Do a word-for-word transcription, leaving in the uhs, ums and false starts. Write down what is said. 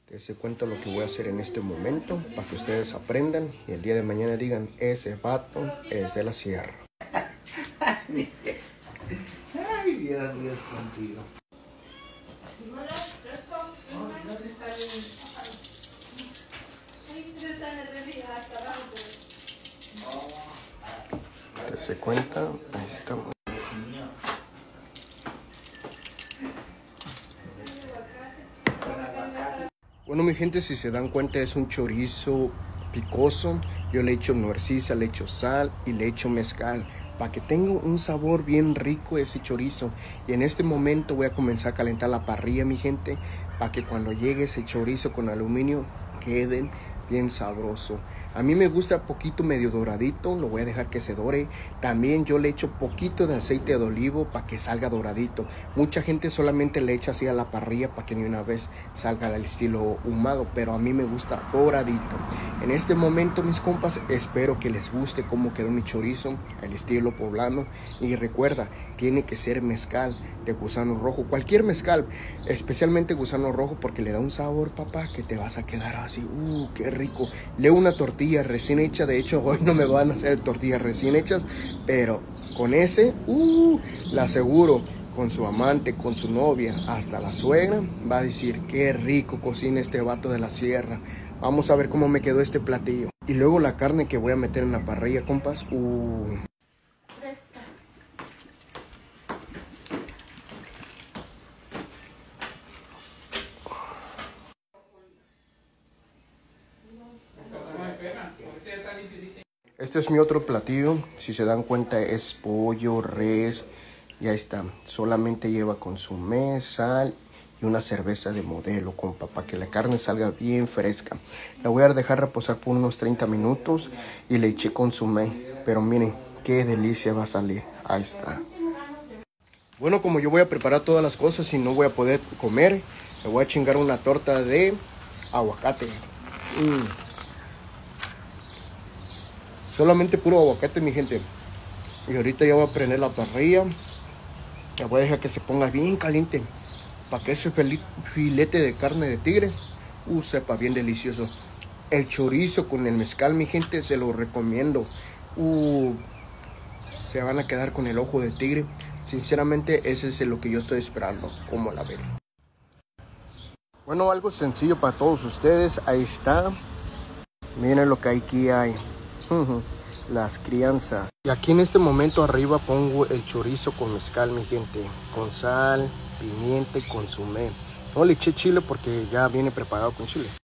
Les cuento lo que voy a hacer en este momento para que ustedes aprendan y el día de mañana digan, ese vato es de la sierra. Ay, Dios mío, contigo. Se cuenta, ahí estamos. Bueno, mi gente, si se dan cuenta es un chorizo picoso. Yo le echo nuercisa, le echo sal y le echo mezcal para que tenga un sabor bien rico ese chorizo. Y en este momento voy a comenzar a calentar la parrilla, mi gente, para que cuando llegue ese chorizo con aluminio queden bien sabroso. A mí me gusta poquito medio doradito, lo voy a dejar que se dore. También yo le echo poquito de aceite de olivo para que salga doradito. Mucha gente solamente le echa así a la parrilla para que ni una vez salga al estilo ahumado, pero a mí me gusta doradito. En este momento, mis compas, espero que les guste cómo quedó mi chorizo, el estilo poblano. Y recuerda, tiene que ser mezcal de gusano rojo, cualquier mezcal, especialmente gusano rojo, porque le da un sabor, papá, que te vas a quedar así, uh, qué rico. Leo una tortilla recién hecha, de hecho hoy no me van a hacer tortillas recién hechas, pero con ese, uh, le aseguro, con su amante, con su novia, hasta la suegra, va a decir, qué rico cocina este vato de la sierra. Vamos a ver cómo me quedó este platillo. Y luego la carne que voy a meter en la parrilla, compas, uh. Este es mi otro platillo, si se dan cuenta es pollo, res, y ahí está. Solamente lleva consomé, sal y una cerveza de modelo, compa, para que la carne salga bien fresca. La voy a dejar reposar por unos treinta minutos y le eché consomé, pero miren qué delicia va a salir. Ahí está. Bueno, como yo voy a preparar todas las cosas y no voy a poder comer, le voy a chingar una torta de aguacate. Mm. Solamente puro aguacate, mi gente. Y ahorita ya voy a prender la parrilla. La voy a dejar que se ponga bien caliente, para que ese filete de carne de tigre uh, sepa bien delicioso. El chorizo con el mezcal, mi gente, se lo recomiendo. Uh, se van a quedar con el ojo de tigre. Sinceramente, ese es lo que yo estoy esperando. Como la ven. Bueno, algo sencillo para todos ustedes. Ahí está. Miren lo que aquí hay. Las crianzas. Y aquí en este momento arriba pongo el chorizo con mezcal, mi gente, con sal, pimienta y consomé. No le eché chile porque ya viene preparado con chile.